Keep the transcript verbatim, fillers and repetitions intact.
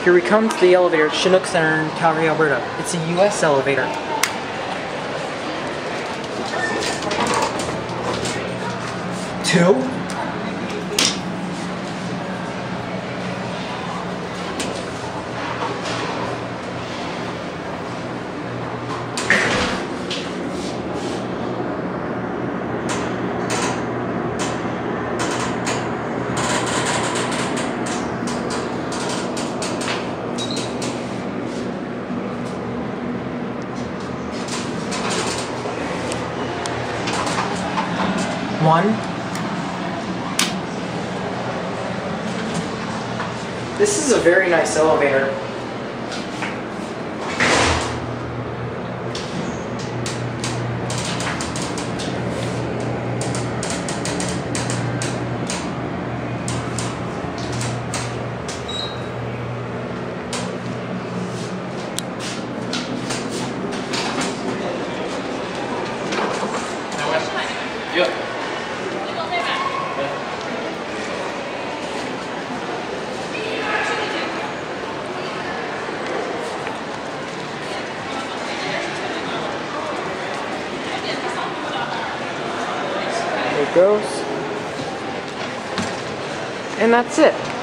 Here we come to the elevator at Chinook Center in Calgary, Alberta. It's a U S elevator. Two. One. This is a very nice elevator. Yeah. There it goes. And that's it.